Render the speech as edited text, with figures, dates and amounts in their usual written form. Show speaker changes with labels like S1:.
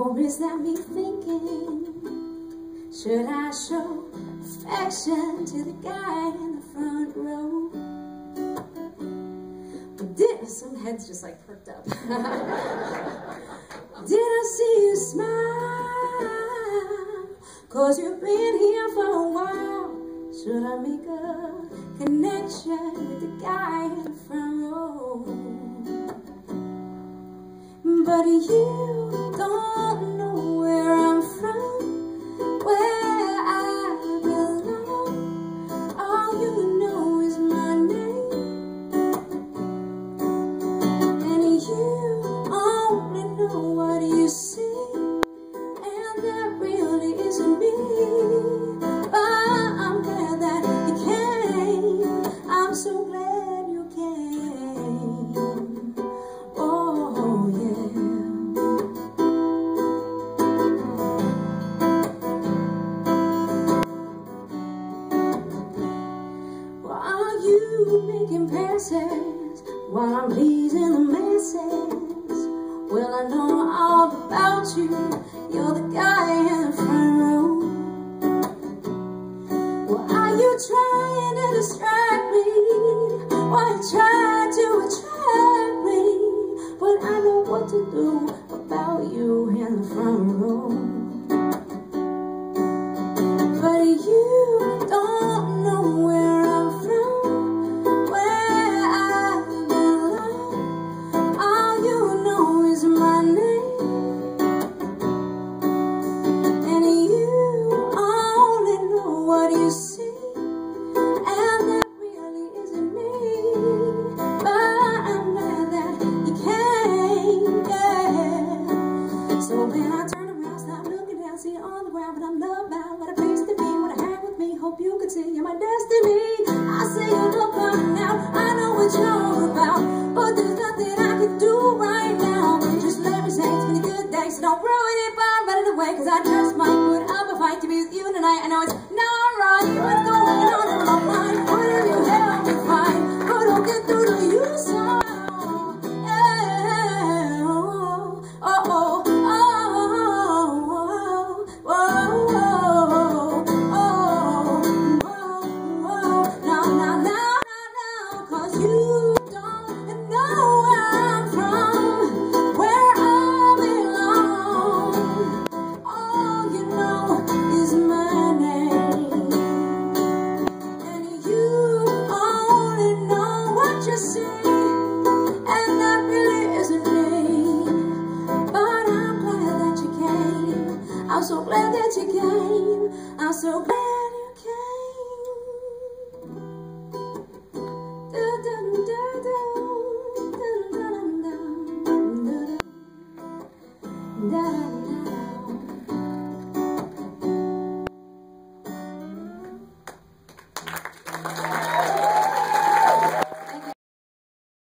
S1: Or is that me thinking, should I show affection to the guy in the front row? Some heads just like perked up. Did I see you smile? 'Cause you've been here for a while. Should I make a connection with the guy in the front row? But you don't know where I'm from, where I belong. All you know is my name, and you only know what you see, and that really isn't me. But I'm glad that you came. I'm so glad you came. Oh yeah. Making passes while I'm pleasing the masses. Well, I know all about you. You're the guy in the front row. Well, are you trying to distract me? Why you trying to attract me? But I know what to do about you in the front row. But you don't know where I'm from, you could see you're my destiny. I say you look up now, I know what you're about, but there's nothing I can do right now. Just let me say it's been a good day, so don't ruin it by running away, 'cause I just might put up a fight to be with you tonight. I know it's not right, what's going on in my mind? What have you helped me find? But I'll get through to you somehow. I'm so glad that you came. I'm so glad.